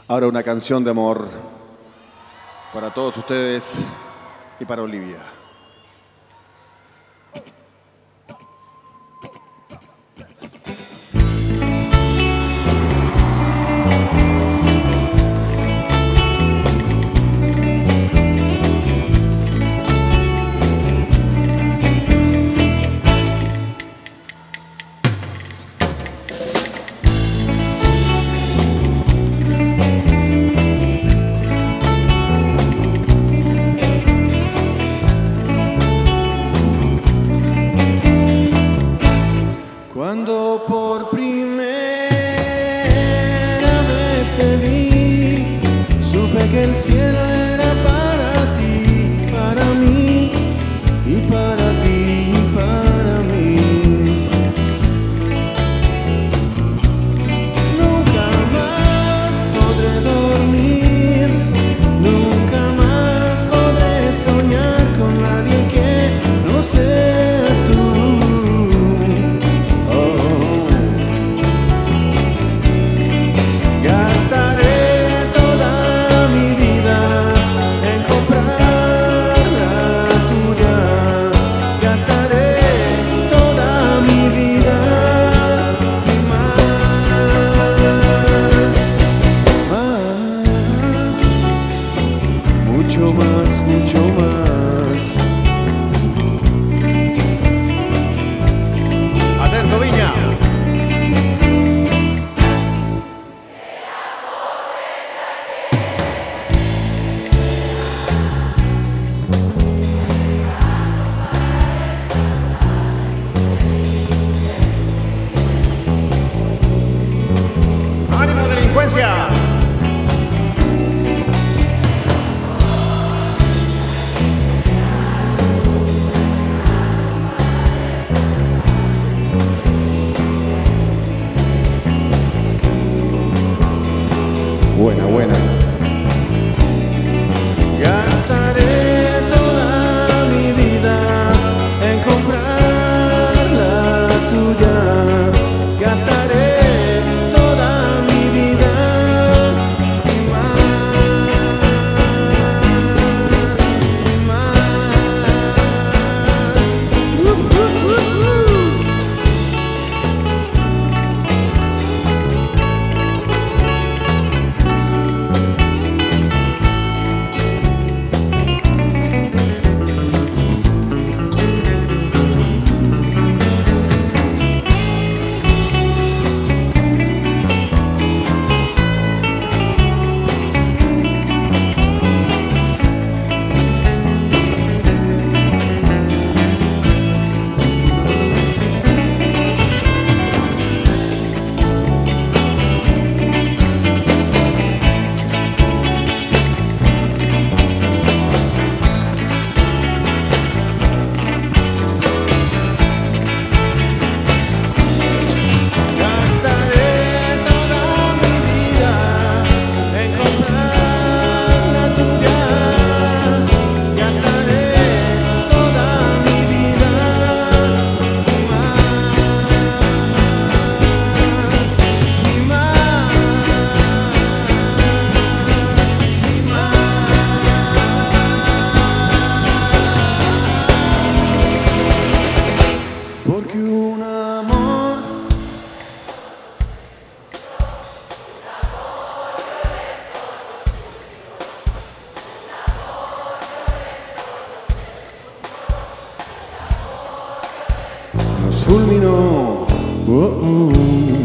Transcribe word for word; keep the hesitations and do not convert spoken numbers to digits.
Ahora una canción de amor para todos ustedes y para Olivia. Cuando por primera vez te vi, supe que el cielo era para ti, para mí, y para ti, y para mí. Nunca más podré dormir, nunca más podré soñar con nadie que no seas tú. Mucho más, mucho más. Atento, Viña. ¡Ánimo, delincuencia! Buena, buena. Gastaré toda mi vida en comprar la tuya. Gastaré toda mi vida y más, y más. Uh, uh, uh, uh. Porque un amor nos fulminó. Oh, oh.